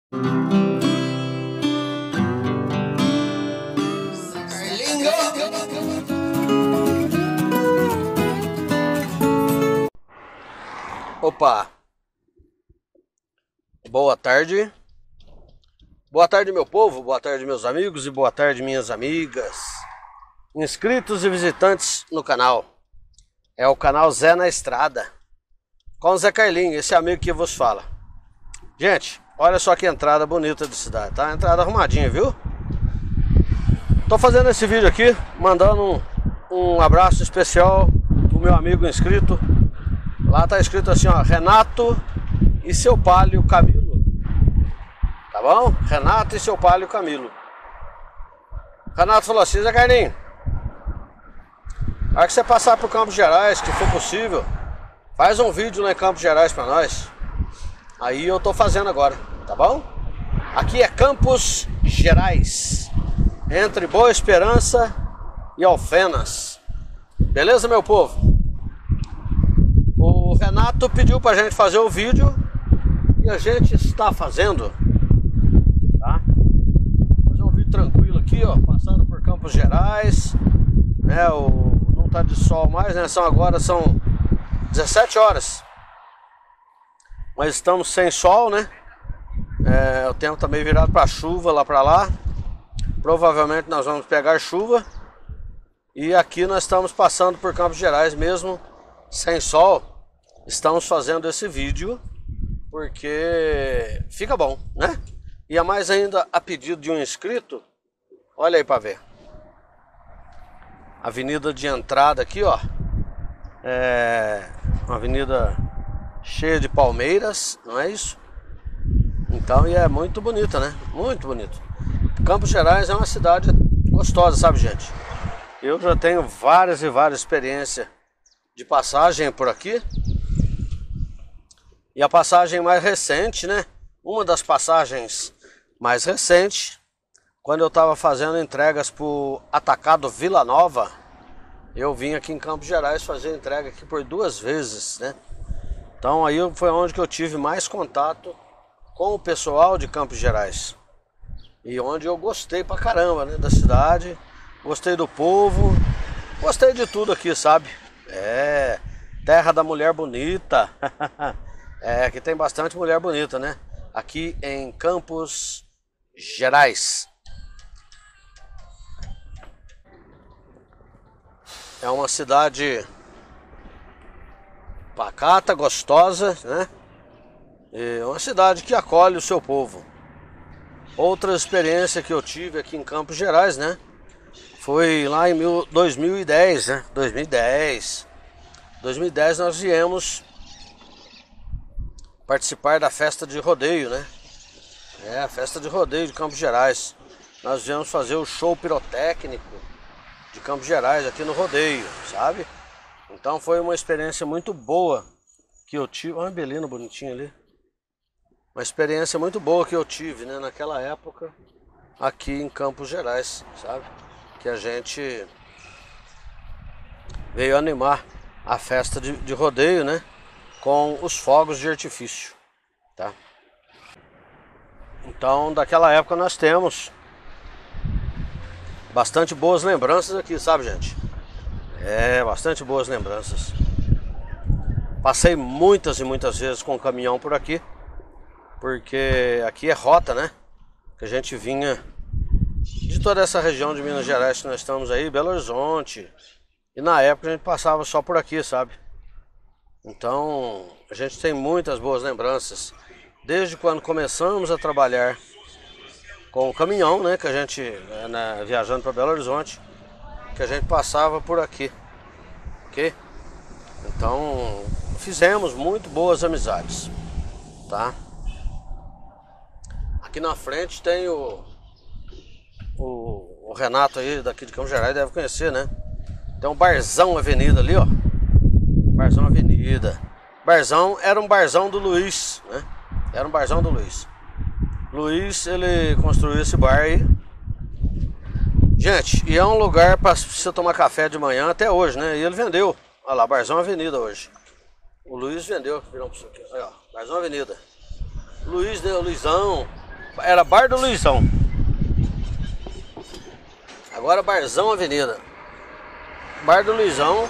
Opa! Boa tarde. Boa tarde, meu povo, boa tarde, meus amigos e boa tarde, minhas amigas, inscritos e visitantes no canal. É o canal Zé na Estrada, com o Zé Carlinho, esse amigo que vos fala. Gente, olha só que entrada bonita de cidade, tá? Entrada arrumadinha, viu? Tô fazendo esse vídeo aqui, mandando um abraço especial pro meu amigo inscrito. Lá tá escrito assim, ó, Renato e seu Palio Camilo. Tá bom? Renato e seu Palio Camilo. Renato falou assim: Zé Carlinho, na hora que você passar por Campos Gerais, que for possível, faz um vídeo lá em Campos Gerais pra nós. Aí eu tô fazendo agora, tá bom? Aqui é Campos Gerais, entre Boa Esperança e Alfenas. Beleza, meu povo? O Renato pediu pra gente fazer o vídeo e a gente está fazendo, tá? Fazer um vídeo tranquilo aqui, ó, passando por Campos Gerais, né? Não tá de sol mais, né? Agora são 17 horas, mas estamos sem sol, né? O tempo tá meio virado para chuva lá para lá. Provavelmente nós vamos pegar chuva. E aqui nós estamos passando por Campos Gerais mesmo sem sol. Estamos fazendo esse vídeo porque fica bom, né? E a mais ainda a pedido de um inscrito. Olha aí para ver. Avenida de entrada aqui, ó. É uma avenida cheia de palmeiras, não é isso? Então, e é muito bonita, né? Muito bonito. Campos Gerais é uma cidade gostosa, sabe, gente? Eu já tenho várias e várias experiências de passagem por aqui. E a passagem mais recente, né? Uma das passagens mais recentes, quando eu estava fazendo entregas pro Atacado Vila Nova, eu vim aqui em Campos Gerais fazer entrega aqui por 2 vezes, né? Então aí foi onde que eu tive mais contato com o pessoal de Campos Gerais. E onde eu gostei pra caramba, né? Da cidade, gostei do povo, gostei de tudo aqui, sabe? Terra da mulher bonita. Aqui tem bastante mulher bonita, né? Aqui em Campos Gerais. É uma cidade pacata, gostosa, né? É uma cidade que acolhe o seu povo. Outra experiência que eu tive aqui em Campos Gerais, né? Foi lá em 2010, né? 2010 nós viemos participar da festa de rodeio, né? A festa de rodeio de Campos Gerais. Nós viemos fazer o show pirotécnico de Campos Gerais aqui no rodeio, sabe? Então foi uma experiência muito boa que eu tive. Olha uma belina bonitinha ali. Uma experiência muito boa que eu tive, né? Naquela época aqui em Campos Gerais, sabe? Que a gente veio animar a festa de rodeio, né? Com os fogos de artifício, tá? Então, daquela época nós temos bastante boas lembranças aqui, sabe, gente? Bastante boas lembranças. Passei muitas e muitas vezes com o caminhão por aqui, porque aqui é rota, né? Que a gente vinha de toda essa região de Minas Gerais que nós estamos aí, Belo Horizonte. E na época a gente passava só por aqui, sabe? Então, a gente tem muitas boas lembranças. Desde quando começamos a trabalhar com o caminhão, né? Que a gente, viajando para Belo Horizonte, que a gente passava por aqui. Ok? Então, fizemos muito boas amizades, tá? Aqui na frente tem o Renato aí, daqui de Campos Gerais, deve conhecer, né? Tem um Barzão Avenida ali, ó. Barzão Avenida. Barzão era um barzão do Luiz, né? Era um barzão do Luiz. Luiz, ele construiu esse bar aí. Gente, e é um lugar para você tomar café de manhã até hoje, né? E ele vendeu. Olha lá, Barzão Avenida hoje. O Luiz vendeu. Viramos isso aqui. Olha, ó, Barzão Avenida. Luiz, né? O Luizão. era Bar do Luizão. Agora Barzão Avenida. Bar do Luizão.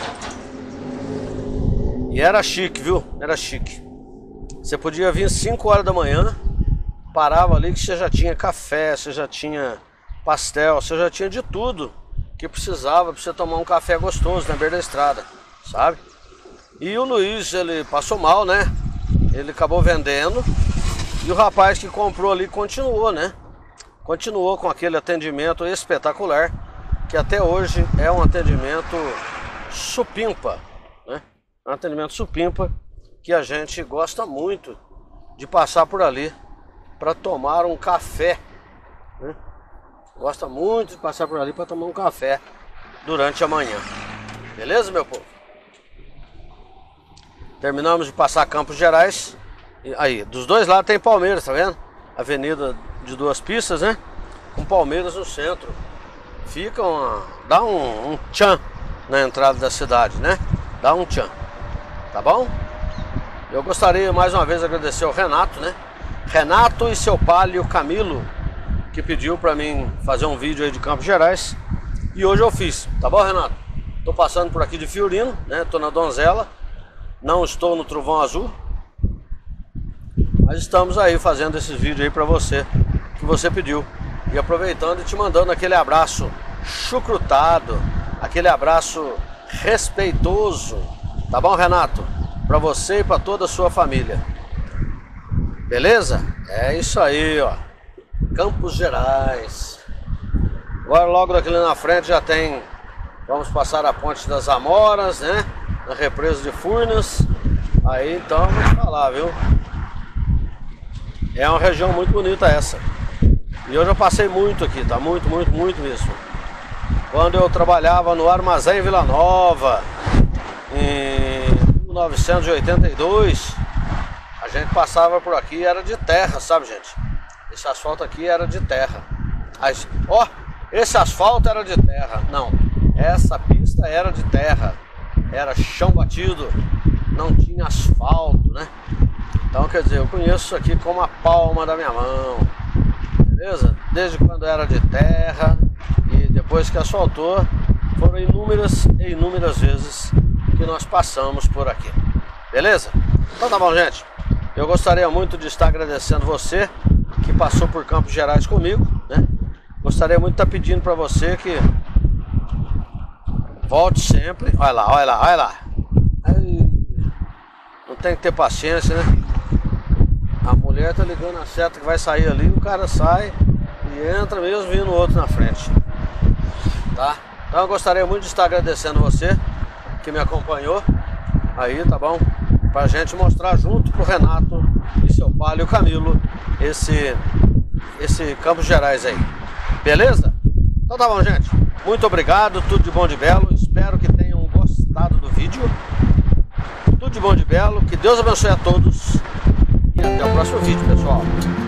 E era chique, viu? Era chique. Você podia vir 5 horas da manhã, parava ali que você já tinha café, você já tinha pastel, você já tinha de tudo que precisava pra você tomar um café gostoso na beira da estrada, sabe? E o Luiz, ele passou mal, né? Ele acabou vendendo. E o rapaz que comprou ali continuou, né? Continuou com aquele atendimento espetacular, que até hoje é um atendimento supimpa, né? Um atendimento supimpa que a gente gosta muito de passar por ali para tomar um café, né? Gosta muito de passar por ali para tomar um café durante a manhã. Beleza, meu povo? Terminamos de passar Campos Gerais. E aí, dos dois lados tem Palmeiras, tá vendo? Avenida de 2 pistas, né? Com Palmeiras no centro. Fica dá um tchan na entrada da cidade, né? Dá um tchan. Tá bom? Eu gostaria mais uma vez de agradecer ao Renato, né? Renato e seu palio Camilo, que pediu pra mim fazer um vídeo aí de Campos Gerais. E hoje eu fiz, tá bom, Renato? Tô passando por aqui de Fiorino, né? Tô na Donzela. Não estou no Trovão Azul. Mas estamos aí fazendo esses vídeos aí pra você, que você pediu. E aproveitando e te mandando aquele abraço chucrutado, aquele abraço respeitoso. Tá bom, Renato? Pra você e pra toda a sua família. Beleza? É isso aí, ó. Campos Gerais. Agora logo daqui na frente já tem... Vamos passar a Ponte das Amoras, né? Na represa de Furnas. Aí então eu vou te falar, viu? É uma região muito bonita essa. E eu já passei muito aqui, tá? Muito mesmo. Quando eu trabalhava no Armazém Vila Nova, em 1982, a gente passava por aqui, era de terra, sabe, gente? Esse asfalto aqui era de terra. Ó, esse asfalto era de terra. Não, essa pista era de terra. Era chão batido, não tinha asfalto, né? Então, quer dizer, eu conheço isso aqui como a palma da minha mão. Beleza? Desde quando era de terra e depois que asfaltou, foram inúmeras e inúmeras vezes que nós passamos por aqui. Beleza? Então tá bom, gente. Eu gostaria muito de estar agradecendo você que passou por Campos Gerais comigo, né? Gostaria muito de estar pedindo para você que volte sempre. Olha lá, olha lá, olha lá. Aí, não tem que ter paciência, né? A mulher tá ligando a seta que vai sair ali, o cara sai e entra mesmo vindo o outro na frente. Tá? Então eu gostaria muito de estar agradecendo você que me acompanhou aí, tá bom? Pra gente mostrar junto pro Renato e seu palio Camilo esse Campos Gerais aí. Beleza? Então tá bom, gente. Muito obrigado, tudo de bom de belo. Espero que tenham gostado do vídeo. Tudo de bom de belo. Que Deus abençoe a todos. E até o próximo vídeo, pessoal.